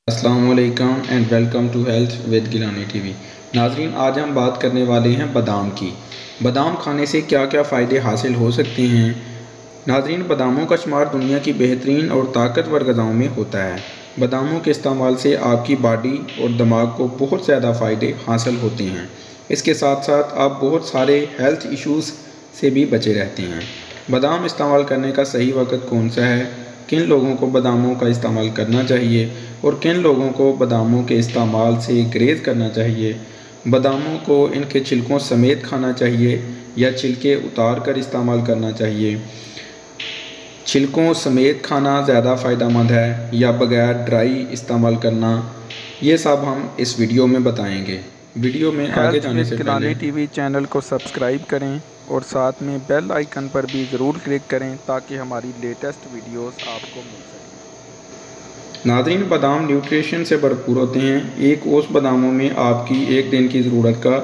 अस्सलामुअलैकुम and welcome to health with Gilani TV. नाजरीन, आज हम बात करने वाले हैं बादाम की। बादाम खाने से क्या क्या फ़ायदे हासिल हो सकते हैं। नाजरीन, बादामों का शुमार दुनिया की बेहतरीन और ताकतवर ग़िज़ाओं में होता है। बादामों के इस्तेमाल से आपकी बॉडी और दिमाग को बहुत ज़्यादा फ़ायदे हासिल होते हैं। इसके साथ साथ आप बहुत सारे हेल्थ इश्यूज़ से भी बचे रहते हैं। बादाम इस्तेमाल करने का सही वक्त कौन सा है, किन लोगों को बादामों का इस्तेमाल करना चाहिए और किन लोगों को बादामों के इस्तेमाल से ग्रेज़ करना चाहिए। बादामों को इनके छिलकों समेत खाना चाहिए या छिलके उतार कर इस्तेमाल करना चाहिए। छिलकों समेत खाना ज़्यादा फ़ायदेमंद है या बग़ैर ड्राई इस्तेमाल करना, ये सब हम इस वीडियो में बताएंगे। वीडियो में आगे जाने से गिलानी टीवी चैनल को सब्सक्राइब करें और साथ में बेल आइकन पर भी ज़रूर क्लिक करें ताकि हमारी लेटेस्ट वीडियोस आपको मिल सकें। नाज़रीन, बादाम न्यूट्रिशन से भरपूर होते हैं। एक ओस बादामों में आपकी एक दिन की ज़रूरत का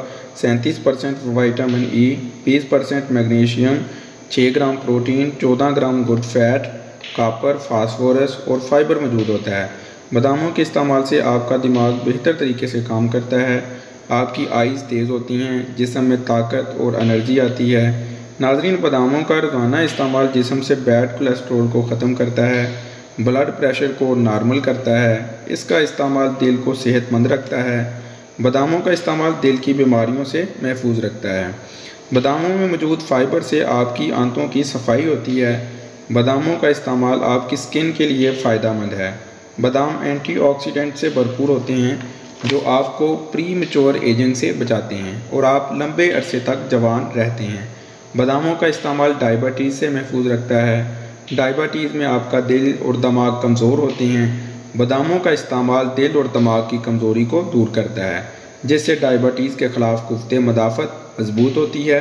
37% vitamin E, 20% magnesium, 6 gram protein, 14 gram good fat, copper, phosphorus और फाइबर मौजूद होता है। बादामों के इस्तेमाल से आपका दिमाग बेहतर तरीके से काम करता है, आपकी आइज़ तेज़ होती हैं, जिस्म में ताकत और एनर्जी आती है। नाज़रीन, बादामों का रोज़ाना इस्तेमाल जिस्म से बैड कोलेस्ट्रॉल को ख़त्म करता है, ब्लड प्रेशर को नॉर्मल करता है। इसका इस्तेमाल दिल को सेहतमंद रखता है। बादामों का इस्तेमाल दिल की बीमारियों से महफूज रखता है। बादामों में मौजूद फ़ाइबर से आपकी आंतों की सफाई होती है। बादामों का इस्तेमाल आपकी स्किन के लिए फ़ायदेमंद है। बादाम एंटीऑक्सीडेंट से भरपूर होते हैं जो आपको प्री मैच्योर एजिंग से बचाते हैं और आप लंबे अरसे तक जवान रहते हैं। बादामों का इस्तेमाल डायबिटीज़ से महफूज रखता है। डायबिटीज़ में आपका दिल और दिमाग कमज़ोर होते हैं। बादामों का इस्तेमाल दिल और दिमाग की कमज़ोरी को दूर करता है, जिससे डायबिटीज़ के ख़िलाफ़ कुफ्ते मदाफ़त मजबूत होती है।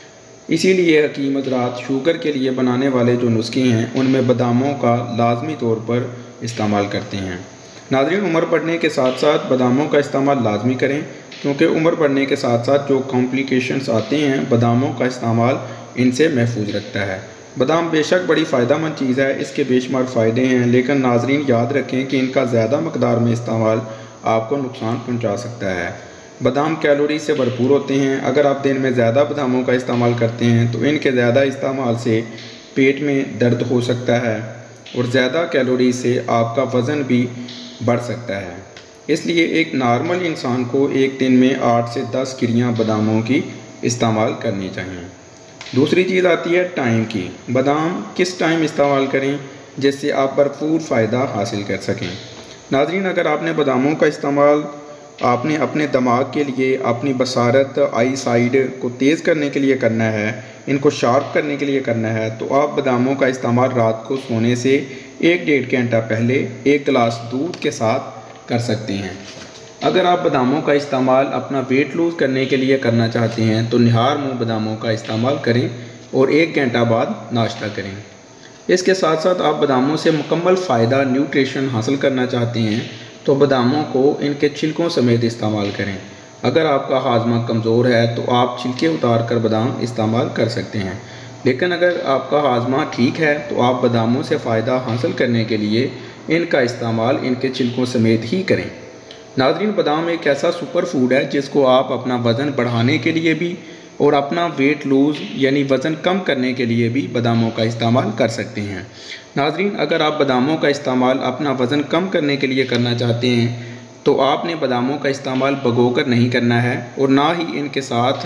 इसीलिए हकीम हज़रात शुगर के लिए बनाने वाले जो नुस्खे हैं उनमें बादामों का लाजमी तौर पर इस्तेमाल करते हैं। नाज़रीन, उम्र बढ़ने के साथ साथ बादामों का इस्तेमाल लाजमी करें, क्योंकि उम्र बढ़ने के साथ साथ जो कॉम्प्लिकेशंस आते हैं बादामों का इस्तेमाल इनसे महफूज रखता है। बादाम बेशक बड़ी फ़ायदेमंद चीज़ है, इसके बेशुमार फ़ायदे हैं, लेकिन नाज़रीन याद रखें कि इनका ज़्यादा मकदार में इस्तेमाल आपको नुकसान पहुँचा सकता है। बादाम कैलोरी से भरपूर होते हैं। अगर आप दिन में ज़्यादा बादामों का इस्तेमाल करते हैं तो इनके ज़्यादा इस्तेमाल से पेट में दर्द हो सकता है और ज़्यादा कैलोरी से आपका वज़न भी बढ़ सकता है। इसलिए एक नॉर्मल इंसान को एक दिन में 8 से 10 गिरियाँ बादामों की इस्तेमाल करनी चाहिए। दूसरी चीज़ आती है टाइम की। बादाम किस टाइम इस्तेमाल करें जिससे आप भरपूर फ़ायदा हासिल कर सकें। नाज़रीन, अगर आपने बादामों का इस्तेमाल आपने अपने दिमाग के लिए, अपनी बसारत, आई साइड को तेज़ करने के लिए करना है, इनको शार्प करने के लिए करना है, तो आप बादामों का इस्तेमाल रात को सोने से 1-1.5 घंटा पहले 1 गिलास दूध के साथ कर सकते हैं। अगर आप बादामों का इस्तेमाल अपना वेट लूज़ करने के लिए करना चाहते हैं तो निहार मुँह बादामों का इस्तेमाल करें और 1 घंटा बाद नाश्ता करें। इसके साथ साथ आप बादामों से मुकम्मल फ़ायदा न्यूट्रिशन हासिल करना चाहते हैं तो बादामों को इनके छिलकों समेत इस्तेमाल करें। अगर आपका हाजमा कमज़ोर है तो आप छिलके उतार कर बादाम इस्तेमाल कर सकते हैं, लेकिन अगर आपका हाजमा ठीक है तो आप बादामों से फ़ायदा हासिल करने के लिए इनका इस्तेमाल इनके छिलकों समेत ही करें। नाज़रीन, बादाम एक ऐसा सुपर फूड है जिसको आप अपना वज़न बढ़ाने के लिए भी और अपना वेट लूज़ यानी वज़न कम करने के लिए भी बादामों का इस्तेमाल कर सकते हैं। नाज़रीन, अगर आप बादामों का इस्तेमाल अपना वज़न कम करने के लिए करना चाहते हैं तो आपने बादामों का इस्तेमाल भिगोकर नहीं करना है और ना ही इनके साथ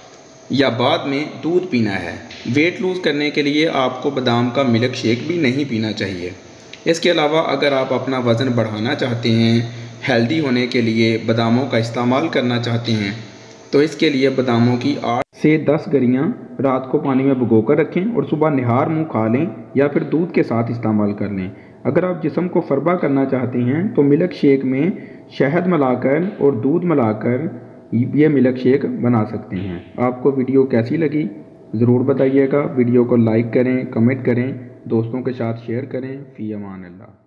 या बाद में दूध पीना है। वेट लूज़ करने के लिए आपको बादाम का मिल्क शेक भी नहीं पीना चाहिए। इसके अलावा अगर आप अपना वज़न बढ़ाना चाहते हैं, हेल्दी होने के लिए बादामों का इस्तेमाल करना चाहते हैं, तो इसके लिए बादामों की 8 से 10 गरियाँ रात को पानी में भिगोकर रखें और सुबह निहार मुँह खा लें या फिर दूध के साथ इस्तेमाल कर लें। अगर आप जिस्म को फरबा करना चाहते हैं तो मिल्क शेक में शहद मिलाकर और दूध मिलाकर ये मिल्क शेक बना सकते हैं। आपको वीडियो कैसी लगी ज़रूर बताइएगा। वीडियो को लाइक करें, कमेंट करें, दोस्तों के साथ शेयर करें। फ़ी अमान अल्लाह।